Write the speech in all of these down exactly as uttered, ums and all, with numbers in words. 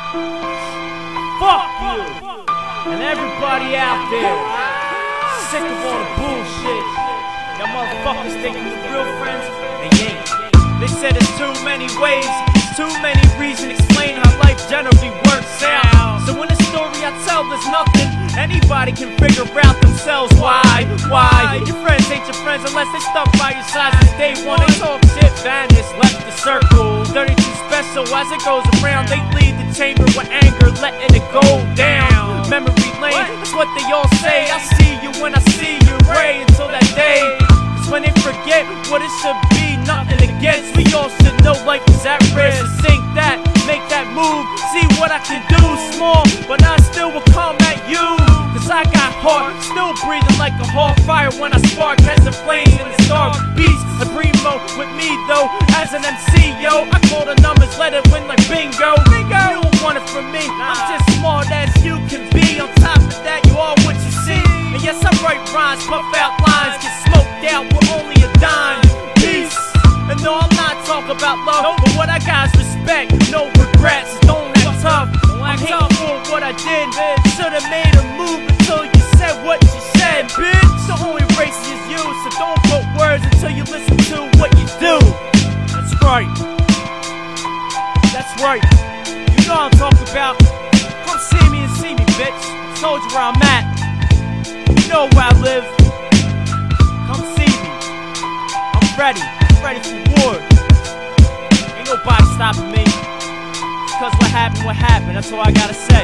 Fuck you and everybody out there. Sick of all the bullshit. Y'all motherfuckers think you real friends? They ain't. They said there's too many ways, too many reasons explain how life generally works out. So in the story I tell, there's nothing anybody can figure out themselves. Why? Why? Your friends ain't your friends unless they stuck by your side since day one. They talk shit, vanish, left the circle. thirty-two special as it goes around. They leave the chamber with anger, letting it go down. Memory lane, that's what they all say. I see you when I see you, Ray, until that day. Cause when they forget what it should be, nothing against. We all should know life is at risk. Think that, make that move, see what I can do. Small, but I still will come at you. Cause I got heart, still breathing like a hard fire when I spark as the flames in the dark beast. A primo with me though, as an M C, yo. I call the numbers, let it win like bingo. Bingo! You don't want it from me, I'm just smart as you can be. On top of that, you are what you see. And yes, I write rhymes, puff out lines, get smoked out with only a dime. Peace. And no, I'm not talking about love, but what I got is respect, no regrets. Don't act tough, I'm hating for what I did. Should've made a move until you said what you said, bitch. The only racist is you, so don't put words until you listen to what you do. That's right. That's right. You know what I'm talking about. Come see me and see me, bitch. I told you where I'm at. You know where I live. Come see me. I'm ready. I'm ready for war. Ain't nobody stopping me. Cause what happened, what happened. That's all I gotta say.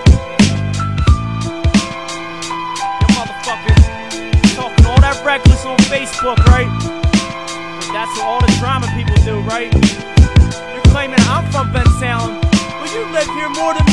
You motherfuckers talking all that reckless on Facebook, right? But that's what all the drama people do, right? You're claiming I'm from Bentown. Well, you live here more than